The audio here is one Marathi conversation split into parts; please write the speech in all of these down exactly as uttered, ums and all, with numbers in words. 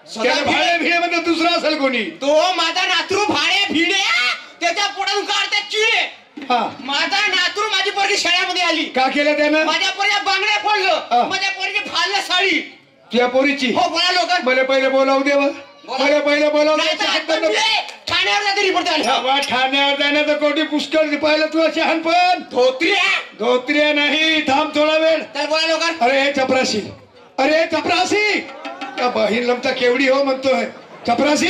त्याला भाडे भिडे मध्ये दुसरा असेल कोणी. तो माझा नातरू भाडे भिडे त्याच्या पोटातून काढतात चिडे. हा माझा नातरू माझी पोरगी शाळेमध्ये आली. का केलं त्यानं? माझ्या पोरीच्या बांगड्या फोडलं, माझ्या पोरीची फाडलं साडी. तुझ्या पोरीची? हो बोला लोक. मला पहिले बोलावू दे, मला पहिले बोलावू दे. ठाण्यावर जाते रिपोर्ट आला. ठाण्यावर जाण्याचं कोटी पुष्कळ पाहिलं तू शहाणपण. धोत्र्या धोत्र्या नाही, थांब थोडा वेळ. चल बोला लोक. अरे चपराशी, अरे चपराशी, त्या बहीण लमचा केवढी हो म्हणतोय. चपराशी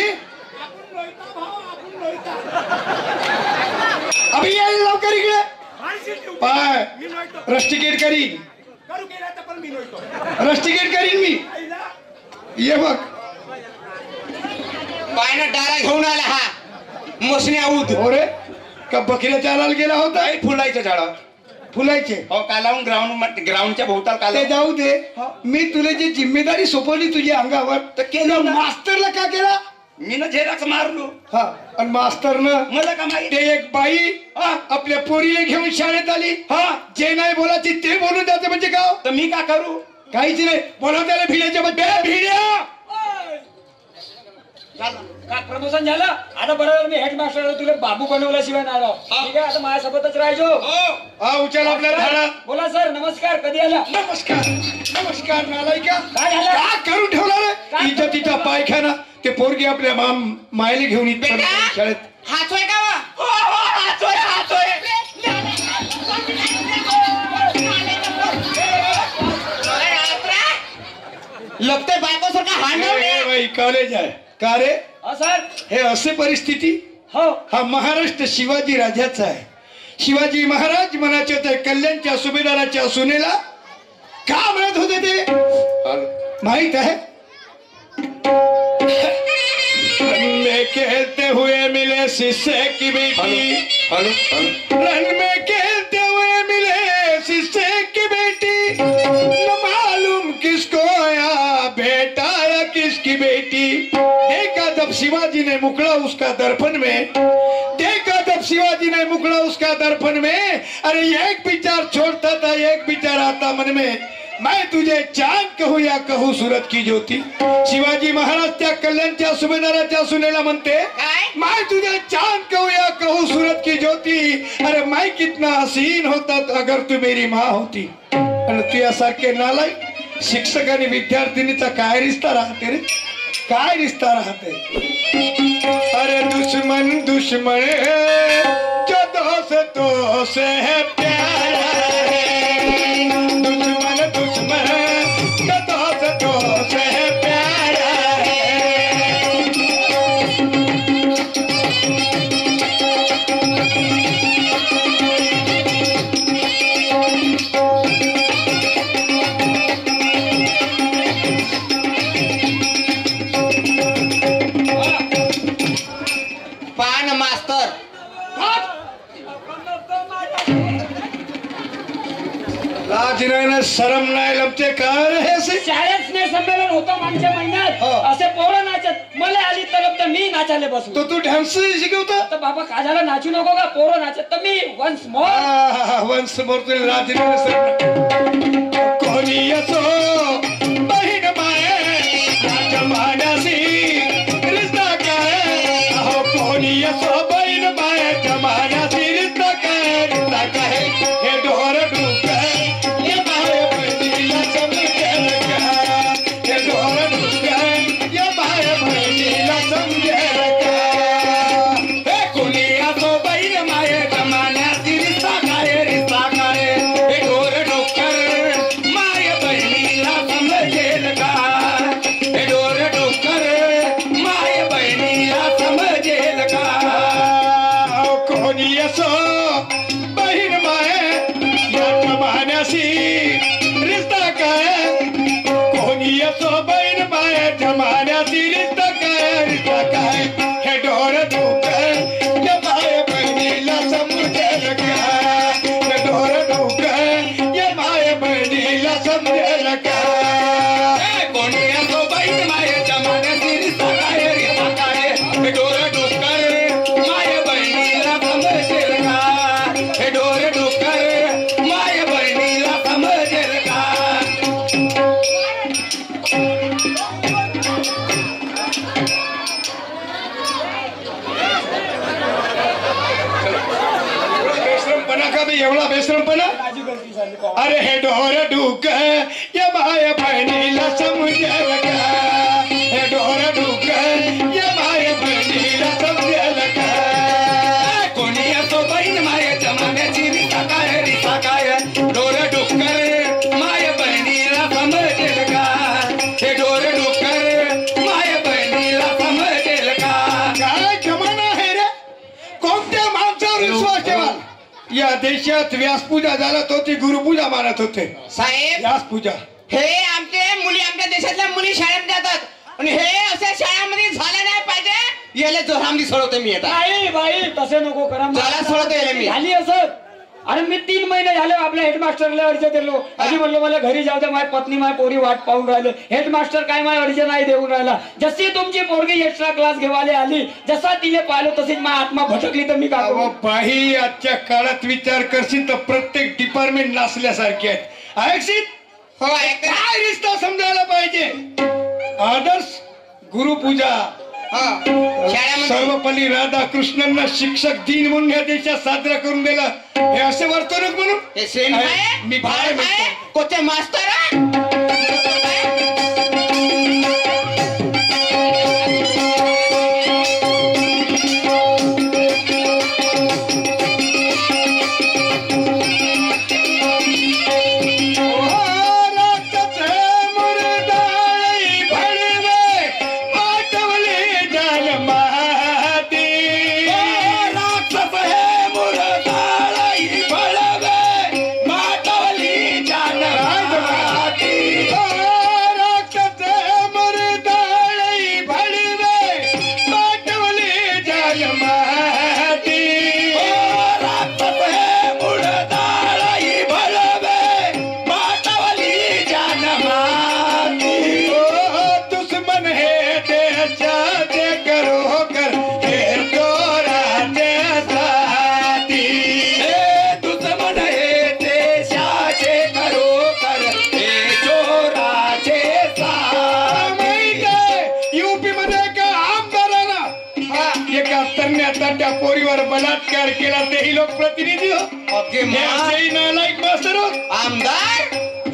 अभि ये लवकर इकडे. पाय रस्टिकेट करीन, रस्टिकेट करीन मी. ये बघ पायना डारा घेऊन आला हा मसने आऊत. हो रे, का बकऱ्या चालायला गेला होता? फुलायच्या झाडा फुलायचे. हो कालावून ग्राउंड ग्राउंडच्या भोवताल काला. ते जाऊ दे, मी तुला जी जिम्मेदारी सोपवली तुझ्या अंगावर तर केलं. मास्तरला का केला? मी ना झेराक्स मारलो. हा आणि मास्तरनं मला का माहिती? ते एक बाई आपल्या पोरीला घेऊन शाळेत आली. हा जे नाही बोलायची ते बोलून द्यायचं म्हणजे का? तर मी का करू? काहीच नाही. बोला त्याला भिड्याच्या मध्ये. भिड्या का प्रमोशन झालं? आता बरोबर मी हेडमास्टर तुला बाबू बनवल्याशिवाय नाही राव. ठीक आहे, आता माझ्यासोबतच राहायचो. हा उचल आपल्या झाडा. बोला सर. नमस्कार. कधी आला? नमस्कार नमस्कार. नालायका काय झालं? का करून ठेवला रे तिचा तिचा पायखाना? ते पोरगी आपल्या माम मायले घेऊन येत शाळेत. हातोय का? हो हो हातोय हातोय. लपते बायको सारखा हांडवले. कॉलेज आहे का रे? सर हे असे परिस्थिती. हो हा महाराष्ट्र शिवाजी राजाचा आहे. शिवाजी महाराज म्हणायचे होते कल्याणच्या सुभेदाराच्या सुनेला का म्हणत होते ते माहित आहे? रन में खेलते हुए मिले शिष्य की बेटी. रन में खेलते हुए मिले शिष्य की बेटी. न मालूम किसको या बेटा या किसकी बेटी. देखा जब शिवाजी ने मुकड़ा उसका दर्पण में. देखा जब शिवाजी ने मुकड़ा उसका दर्पण में. अरे एक विचार छोड़ता था, एक विचार आता मन में. मैं तुझे चांद कहूँ या कहूँ सूरत की ज्योति. शिवाजी महाराज त्या कल्याणच्या सुभेदाराच्या सुनेला म्हणते मैं तुझे चांद कहूँ या कहूँ सूरत की ज्योति. अरे मैं कितना हसीन होता अगर तू मेरी माँ होती. आणि तुझ्यासारखे नालायक शिक्षक आणि विद्यार्थिनीचा काय रिश्ता राहते रे? काय रिश्ता राहते? अरे दुश्मन दुश्मन जो दोस्तों से है प्यारा है. दुश्मन दुश्मन जो दोस्तों से है प्यारा है. पान मास्तर लाज नाही ना शरम नाही लपते काय रे असे? शाळेत स्नेह संमेलन होतं मागच्या महिन्यात. असे पोरं नाचत मला आली तर तर मी नाचायला बसलो. तो तू डान्स शिकवतो? तर बाबा का झालं नाचू नको का? पोरं नाचत तर मी वन्स मोर वन्स मोर तुला लाज नाही शरम. कोणी असो बहीण माये माझ्या मानासी रिश्ता काय. अहो कोणी असो बहीण मायाच्या मानासी रिश्ता काय. रिश्ता काय हे डोर डुकर ये माय बहिणीला समजेल का. हे डोर डुकर ये माय बहिणीला समजेल का. हे कोणी असो बहीण मायाच्या मानासी रिश्ता काय. रिश्ता काय हे डोर डुकर माय बहिणीला समजेल का. हे डोर डुकर माय बहिणीला समजेल का. कोणी असो बहीण माये या मान्याशी रिश्ता काय. कोणी असो बहीण मायाच्या मान्याशी रिश्ता काय. रिश्ता काय हे डोर डुकर या माय बहिणीला समजेल का. हे डोर डुकर या माय बहिणीला समजेल का. कोणी असो बहीण मायाच्या मान्याशी रिश्ता काय. रिश्ता काय हे डोर डुकर माय बहिणीला समजेल का. हे डोर डुकर माय बहिणीला समजेल का. केवढा बेसरमपणा. माझी गलती झाली पाहू. अरे हे डोर डुक या माय बहिणीला समजेल का, हे डोर डुक या माय बहिणीला समजेल का. कोणी असो बहीण माय जमान्याची रिसा काय रिसा काय डोर डुक्कर माय बहिणीला समजेल का, हे डोर डुक्कर माय बहिणीला समजेल का. काय जमाना आहे रे, कोणत्या माणसावर विश्वास ठेवा. या देशात व्यासपूजा झालत होती, गुरुपूजा मानत होते. साहेब व्यासपूजा हे आमचे मुली आमच्या देशातल्या मुली शाळेत जातात आणि हे अशा शाळांमध्ये झालं नाही पाहिजे. याला जोरामदी सोडवतो मी आता. बाई बाई तसे नको करा. जरा सोडतो याला मी. झाली असं. अरे मी तीन महिने झाले आपल्या हेडमास्टरला अर्ज दिलो. आधी म्हणलो मला घरी जाऊ दे, माझी पत्नी माझी पोरी वाट पाहून राहिले. हेडमास्टर काय माझा अर्ज नाही देऊन राहिला. जशी तुमची पोरगी एक्स्ट्रा क्लास घेवाले आली, जसा तिले पाहिलं तशीच माझी आत्मा भटकली. तर मी काय करू? बाई आजच्या काळात विचार करशील तर प्रत्येक डिपार्टमेंट नासल्यासारखे आहेत. ऐकशील हो ऐक. काय रिश्ता समजायला पाहिजे. आदर्श गुरुपूजा शाळेमध्ये सर्वपल्ली राधाकृष्णांना शिक्षक दिन म्हणून या देशात साजरा करून दिला. हे असे वर्तणूक म्हणून हे सेन आहे मी भाळ काय आहे म्हणतो? कोचे मास्तर आहे. पोरीवर बलात्कार केला तेही लोकप्रतिनिधी हो. ओके नालायक मास्तर हो. आमदार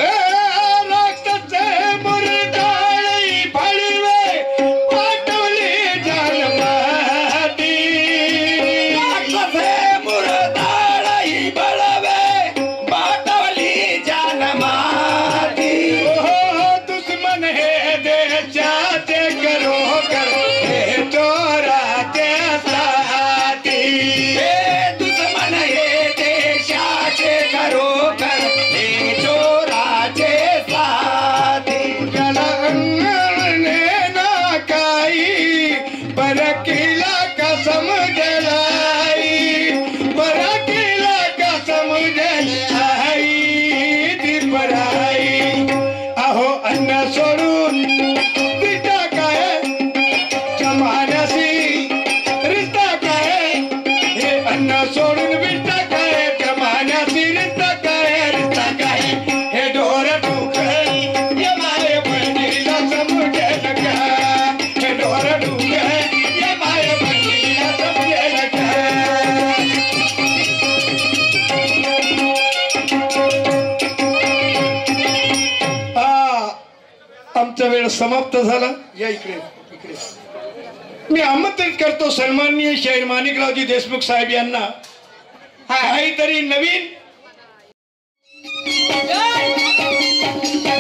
वेळ समाप्त झाला. या इकडे इकडे मी आमंत्रित करतो सन्माननीय शाहीर माणिकरावजी देशमुख साहेब यांना काहीतरी नवीन